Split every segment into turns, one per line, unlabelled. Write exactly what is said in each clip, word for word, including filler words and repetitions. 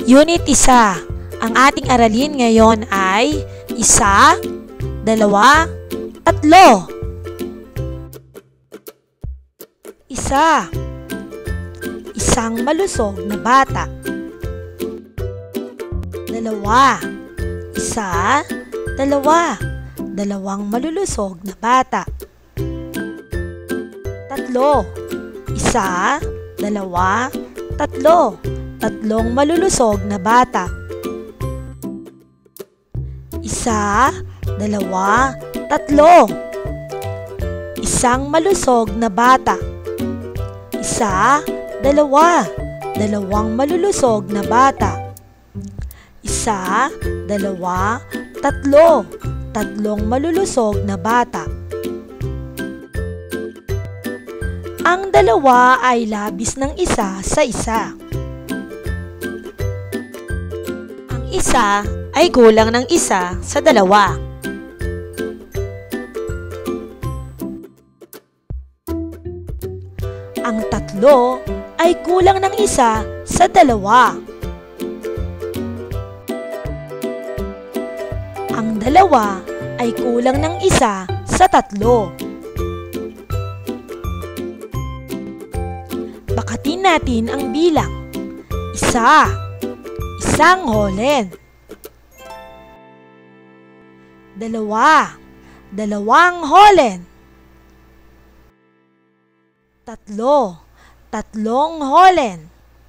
Unit isa. Ang ating aralin ngayon ay isa, dalawa, tatlo. Isa. Isang malusog na bata. Dalawa. Isa, dalawa. Dalawang malulusog na bata. Tatlo. Isa, dalawa, tatlo. Tatlong malulusog na bata. Isa, dalawa, tatlo. Isang malusog na bata. Isa, dalawa. Dalawang malulusog na bata. Isa, dalawa, tatlo. Tatlong malulusog na bata. Ang dalawa ay labis ng isa sa isa. Ang isa ay kulang ng isa sa dalawa. Ang tatlo ay kulang ng isa sa dalawa. Ang dalawa ay kulang ng isa sa tatlo. Bakatin natin ang bilang. Isa. Isang holen. Dalawa. Dalawang holen. Tatlo. Tatlong holen.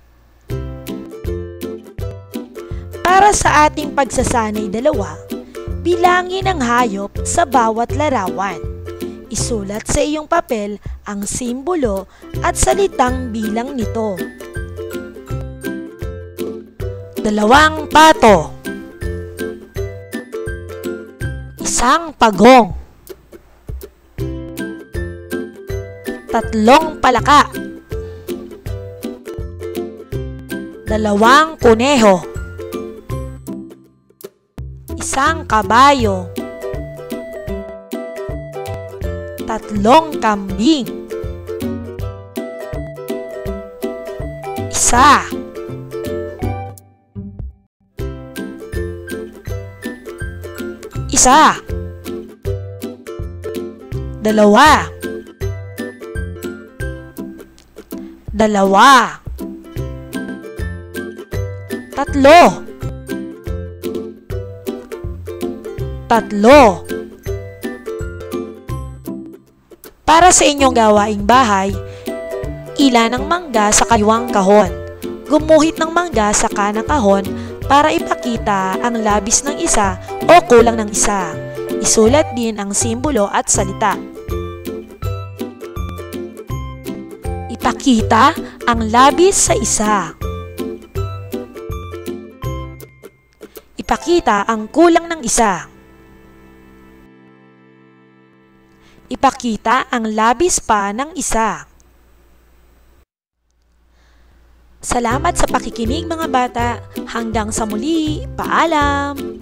Para sa ating pagsasanay dalawa, bilangin ang hayop sa bawat larawan. Isulat sa iyong papel ang simbolo at salitang bilang nito. Dalawang pato. Isang pagong. Tatlong palaka. Dalawang kuneho. Isang kabayo. Tatlong kambing. Isa. Isa. Dalawa. Dalawa. Tatlo. Tatlo. Para sa inyong gawaing bahay, ilan ang mangga sa kaliwang kahon. Gumuhit ng mangga sa kanang kahon para ipakita ang labis ng isa o kulang ng isa. Isulat din ang simbolo at salita. Ipakita ang labis sa isa. Ipakita ang kulang ng isa. Ipakita ang labis pa ng isa. Salamat sa pakikinig mga bata. Hanggang sa muli. Paalam!